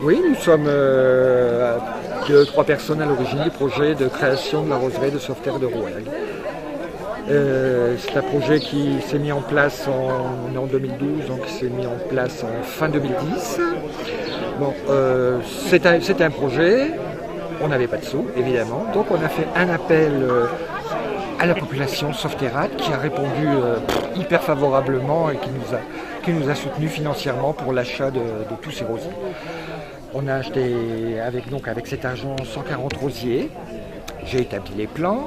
Oui, nous sommes trois personnes à l'origine du projet de création de la roseraie de Sauveterre de Rouergue. C'est un projet qui s'est mis en place en 2012, donc s'est mis en place en fin 2010. Bon, c'était un projet, on n'avait pas de sous évidemment, donc on a fait un appel à la population sauveterrate qui a répondu hyper favorablement et qui nous a soutenus financièrement pour l'achat de tous ces rosiers. On a acheté avec cet argent 140 rosiers, j'ai établi les plans.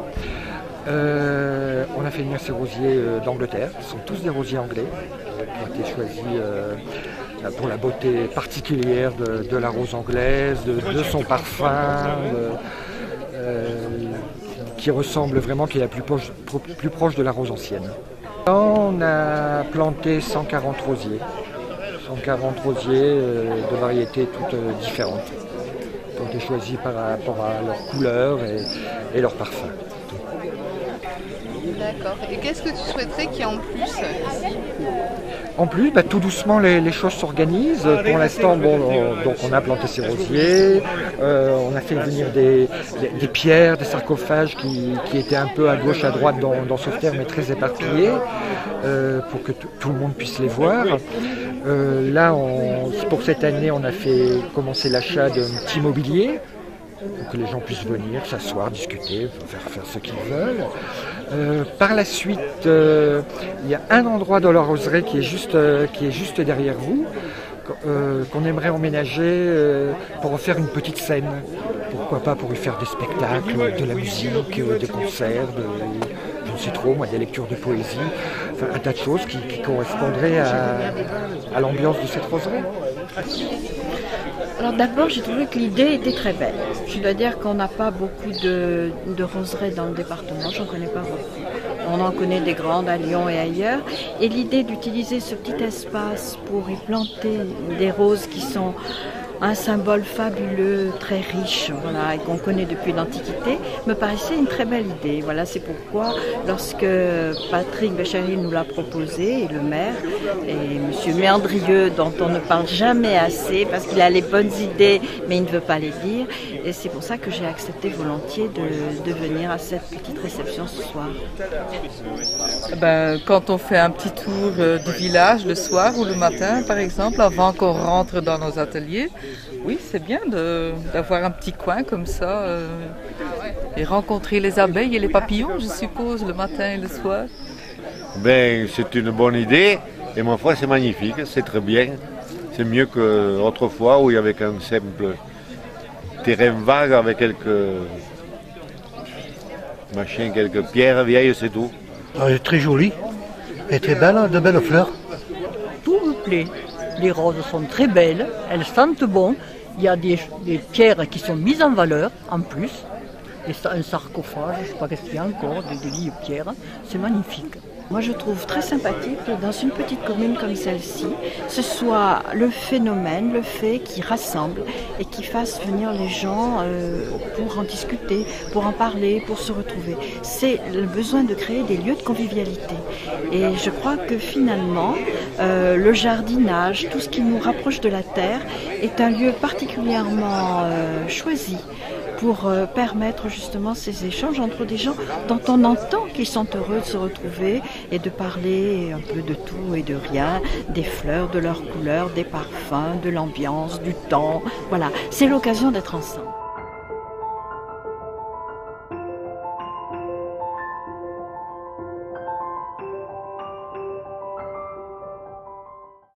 On a fait venir ces rosiers d'Angleterre, ce sont tous des rosiers anglais qui ont été choisis pour la beauté particulière de la rose anglaise, de son parfum, qui ressemble vraiment, qui est la plus proche de la rose ancienne. On a planté 140 rosiers, 140 rosiers de variétés toutes différentes, qui ont été choisis par rapport à leur couleur et leur parfum. D'accord. Et qu'est-ce que tu souhaiterais qu'il y ait en plus ici? En plus, tout doucement, les choses s'organisent. Pour l'instant, donc on a planté ces rosiers, on a fait venir des pierres, des sarcophages qui étaient un peu à gauche, à droite dans Sauveterre, mais très éparpillés, pour que tout le monde puisse les voir. Là, pour cette année, on a fait commencer l'achat d'un petit mobilier, pour que les gens puissent venir, s'asseoir, discuter, faire ce qu'ils veulent. Par la suite, il y a un endroit dans la roseraie qui est juste derrière vous, qu'on aimerait emménager pour refaire une petite scène. Pourquoi pas pour y faire des spectacles, de la musique, des concerts, je ne sais trop, moi, des lectures de poésie, enfin un tas de choses qui correspondraient à l'ambiance de cette roseraie. Alors d'abord, j'ai trouvé que l'idée était très belle. Je dois dire qu'on n'a pas beaucoup de roseraies dans le département, j'en connais pas beaucoup. On en connaît des grandes à Lyon et ailleurs. Et l'idée d'utiliser ce petit espace pour y planter des roses qui sont un symbole fabuleux, très riche, voilà, et qu'on connaît depuis l'Antiquité, me paraissait une très belle idée. Voilà, c'est pourquoi, lorsque Patrick Bécheril nous l'a proposé, et le maire, et M. Méandrieux, dont on ne parle jamais assez, parce qu'il a les bonnes idées, mais il ne veut pas les dire, et c'est pour ça que j'ai accepté volontiers de venir à cette petite réception ce soir. Quand on fait un petit tour du village le soir ou le matin, par exemple, avant qu'on rentre dans nos ateliers, oui, c'est bien d'avoir un petit coin comme ça et rencontrer les abeilles et les papillons, je suppose, le matin et le soir. C'est une bonne idée et ma foi, c'est magnifique, c'est très bien. C'est mieux qu'autrefois où il y avait un simple terrain vague avec quelques machins, quelques pierres vieilles, c'est tout. Elle est très jolie, elle est très belle, de belles fleurs. Tout me plaît. Les roses sont très belles, elles sentent bon. Il y a des pierres qui sont mises en valeur en plus. Un sarcophage, je ne sais pas qu'est-ce qu'il y a encore, des vieilles pierres. C'est magnifique. Moi, je trouve très sympathique que dans une petite commune comme celle-ci, ce soit le phénomène, le fait qui rassemble et qui fasse venir les gens pour en discuter, pour en parler, pour se retrouver. C'est le besoin de créer des lieux de convivialité. Et je crois que finalement, le jardinage, tout ce qui nous rapproche de la terre, est un lieu particulièrement choisi pour permettre justement ces échanges entre des gens dont on entend qu'ils sont heureux de se retrouver et de parler un peu de tout et de rien, des fleurs, de leurs couleurs, des parfums, de l'ambiance, du temps. Voilà, c'est l'occasion d'être ensemble.